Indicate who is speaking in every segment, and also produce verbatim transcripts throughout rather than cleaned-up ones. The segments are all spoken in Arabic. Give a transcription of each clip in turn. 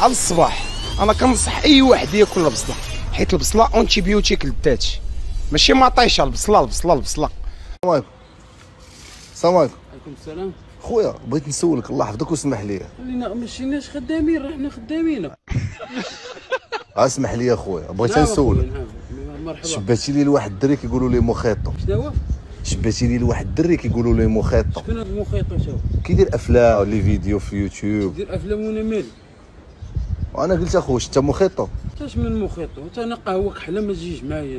Speaker 1: على الصباح. انا كنصح اي واحد ياكل البصله، حيت البصله اونتيبيوتيك للذات، ماشي مطيشه. البصله البصله البصله.
Speaker 2: السلام عليكم. السلام عليكم.
Speaker 3: عليكم السلام.
Speaker 2: خويا بغيت نسولك الله يحفظك واسمح لي.
Speaker 3: خلينا ماشيناش خدامين، راه حنا خدامين.
Speaker 2: اسمح لي خويا بغيت نسولك.
Speaker 3: مرحبا.
Speaker 2: شباتي لي لواحد الدري كيقولوا ليه مخيطو.
Speaker 3: شنو هو؟
Speaker 2: شباتي لي لواحد الدري كيقولوا ليه مخيطو.
Speaker 3: شكون هذا المخيط؟ شو
Speaker 2: كيدير افلام لي فيديو في يوتيوب.
Speaker 3: كيدير افلام وانا مالي.
Speaker 2: وانا قلت اخويا انت مخيطو.
Speaker 3: انتاش من مخيطو؟ انت انا قهوه كحله ما تجيش معايا.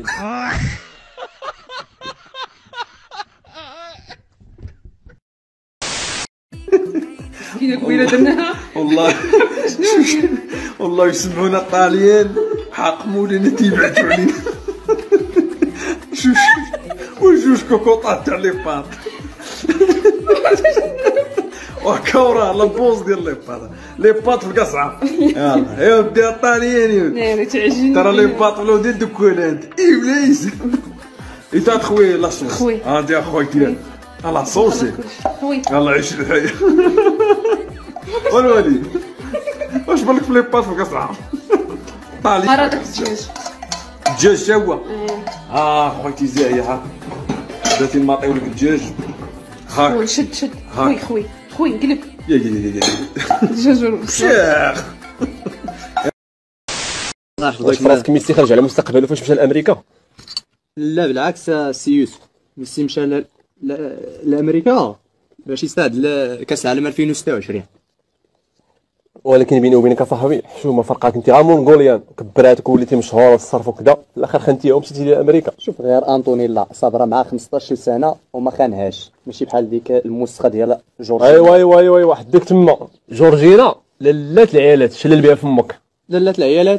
Speaker 4: كاينه كبيره درناها
Speaker 5: والله. والله يسمعونا الطاليان حاقموا لنا تيبعتوا علينا جوج وجوج كوكوطات تاع لي باط وكورة لابوز ديال لي باط لي باط في القصعه. يلا يا ودي الطاليان يا ودي
Speaker 4: تعجبني
Speaker 5: ترى لي باط ولاو ديال دوكولانت ابليس. ايتا خويا لا صوص
Speaker 4: خوي.
Speaker 5: هادي اخويا كيان الله صوصي
Speaker 4: خوي.
Speaker 5: الله يعيش الحياه. والوالي واش بالك في لي باط في القصعه طالي
Speaker 4: مرة داك الدجاج
Speaker 5: الدجاج تا هو. اه خويتي زاهيه ها بغيتي نماطيو لك الدجاج. هاك
Speaker 4: خوي شد شد خوي خوي خوي نقلب
Speaker 5: يا يا يا يا
Speaker 4: الدجاج والبصل.
Speaker 5: شيخ
Speaker 6: واش فراسك ميسي خرج على مستقبله فاش مشى لامريكا؟
Speaker 7: لا بالعكس سي يوسف ميسي مشى ل- ل- لامريكا باش يستعد لكاس العالم ألفين وستة وعشرين.
Speaker 6: ولكن بيني وبينك اصاحبي شو ما فرقاك، انت غير مونغوليان كبراتك وليتي مشهور والصرف وكذا، في الاخر خنتيهم مشيتي لامريكا.
Speaker 7: شوف غير انطوني لا صابره معاه خمسطاش سنه وما خانهاش، ماشي بحال ديك الموسخه ديال جورجينا.
Speaker 6: ايوا ايوا ايوا ايوا حدك تما جورجينا لالات العيالات شلل بها فمك.
Speaker 7: لالات العيالات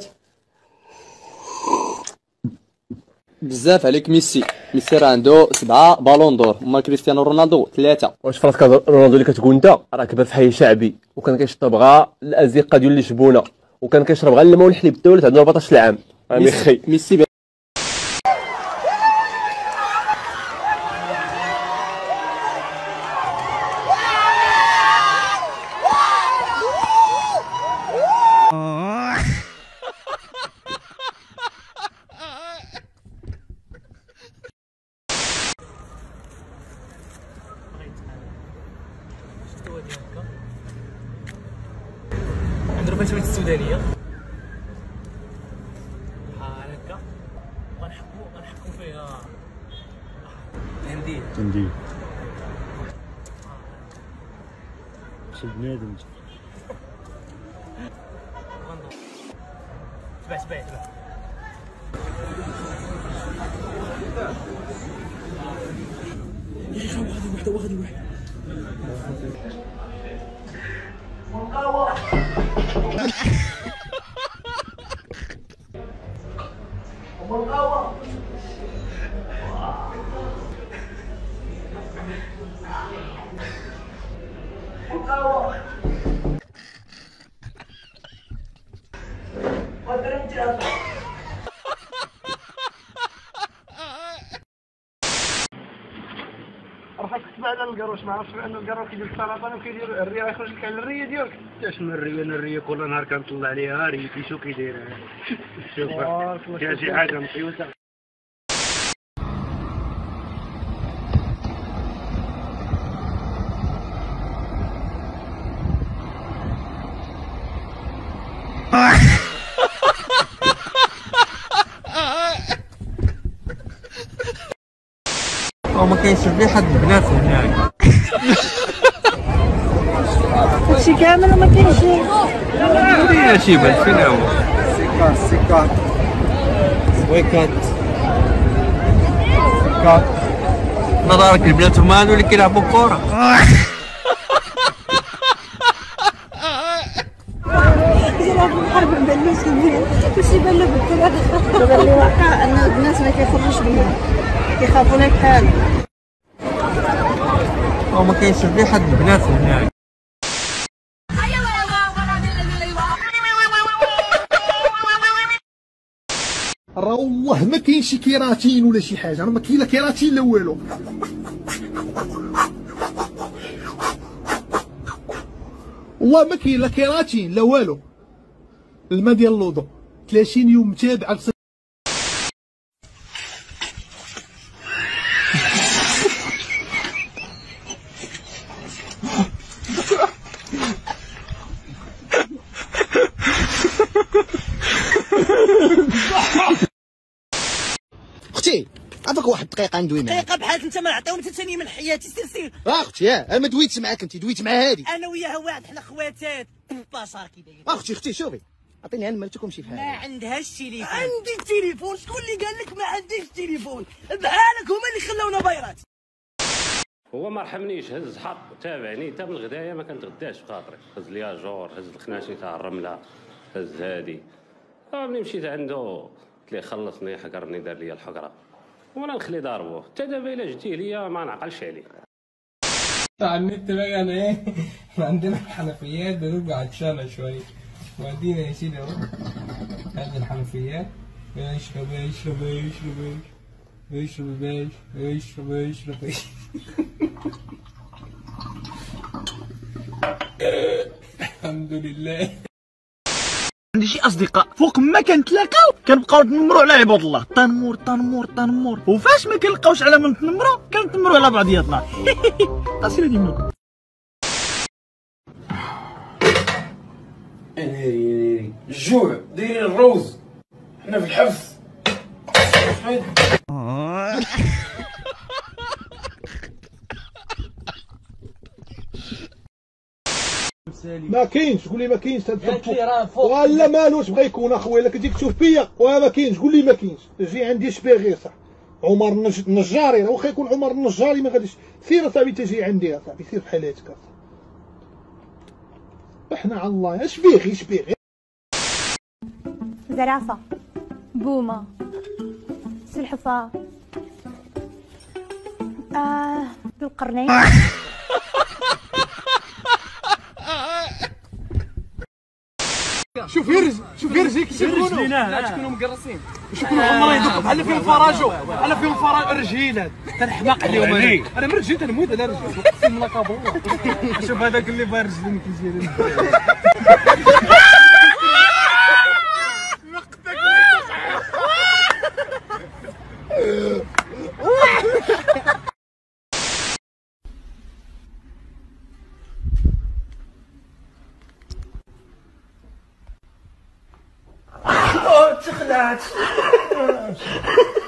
Speaker 7: بزاف عليك. ميسي ميسي راه عنده سبعه بالون دور، اما كريستيانو رونالدو ثلاثه.
Speaker 6: واش فراسك رونالدو اللي كتقول انت راه كبر في حي شعبي وكان كيشرب غا الازقه ديال لشبونه وكان كيشرب غا الماء والحليب الدولت عنده أربعطاش عام. ميسي
Speaker 7: ميسي
Speaker 8: نديرو فيها شويه السودانيه بحال هكا غنحكو غنحكو فيها هنديه
Speaker 9: هنديه شي بنادم
Speaker 8: تبع تبع تبع يا اخي واحد واحد واحد واحد
Speaker 1: راه تكتب على القروش، ما عرفتش بان القروش كيدير السرطان وكيدير الريه، يخرج لك على الريه ديالك.
Speaker 8: اش من الريه؟ انا الريه كل نهار كنطلع عليها ريتي شو كيداير. شوف كاين شي حاجه مقيوسه.
Speaker 5: وما كاينش بلي حد البنات هناك.
Speaker 4: هادشي كامل وما كاينش
Speaker 5: هي شي بان فين هو سيكات سيكات سويكات سيكات نظرك البنات هما هادو اللي كيلعبوا كورة.
Speaker 4: الحرب مباناش مزيان، واش يبان له بالدراري؟ دابا اللي واقع ان الناس ما كيخرجوش منها، كيخافوا لك حال.
Speaker 5: وما كاينش بلي حد البنات هناك.
Speaker 10: رواه ما كاينش كيراتين ولا شي حاجه، راه ما كاين لا كيراتين لا والو. والله ما كاين لا كيراتين لا والو. الماء ديال الوضوء ثلاثين يوم متابعه.
Speaker 11: اختي عافاك واحد الدقيقه ندوي معاك.
Speaker 12: دقيقه بحال انت ما نعطيهم حتى ثانيه من حياتي. سير سير.
Speaker 11: اه اختي انا ما دويتش معاك انت دويت مع هادي.
Speaker 12: انا وياها واحد حنا خواتات باشا كي داير.
Speaker 11: اختي اختي شوفي عطيني انا مالتكم شي
Speaker 12: ما
Speaker 11: حاجه.
Speaker 12: عندهاش تليفون. عندي التليفون. شكون اللي قال لك ما عنديش التليفون؟ بحالك هما اللي خلاونا بايرات.
Speaker 13: هو ما رحمنيش، هز حق تابعني حتى من الغدايه ما كنتغداش بخاطري، هز ليا جور، هز الخناشي تاع الرمله، هز هادي. ملي مشيت عنده قلت ليه خلصني حقرني دار ليا الحقره وانا نخلي ضاربوه. حتى دابا الا جيتي ليا ما نعقلش عليه.
Speaker 14: على النت بقى انا ايه احنا عندنا الحنفيات بنبقى عطشانه شويه وادينا يا سيدي اهو هذه الحنفيات. اشرب اشرب اشرب اشرب اشرب اشرب اشرب الحمد لله.
Speaker 15: عندي شي اصدقاء فوق ما كنتلاقاو كنبقاو نتنمروا على عباد الله. تنمر تنمر تنمر وفاش ما كنلقاوش على ما نتنمروا كنتنمروا على بعضياتنا. قصيره ديما
Speaker 3: يا ناري يا ناري الجوع دايرين الروز حنا في الحبس.
Speaker 10: ما كاينش. قول لي ما كاينش. ولا مالوش بغا يكون اخويا. الا كنتي كتشوف فيا وما كاينش قول لي ما كاينش. جي عندي شبيغي صح عمر النجاري. واخا يكون عمر النجاري ما غاديش. سير اصاحبي تجي عندي اصاحبي سير في حالاتك. احنا على الله. اش بيغي اش بيغي.
Speaker 16: زرافه بومه سلحفاه آه ذو القرنين.
Speaker 10: شوف يرز شوف يرز هيك يسمونو.
Speaker 3: لا تكونوا مقرصين.
Speaker 10: شكون عمري يدق بحال فيهم فراجو بحال فيهم فراج رجيلات. تنحماق عليهم انا. انا من رجلي تنموت على رجلي. اقسم بالله كابو. شوف هذاك اللي بار رجلي كيجي.
Speaker 3: تخلعت.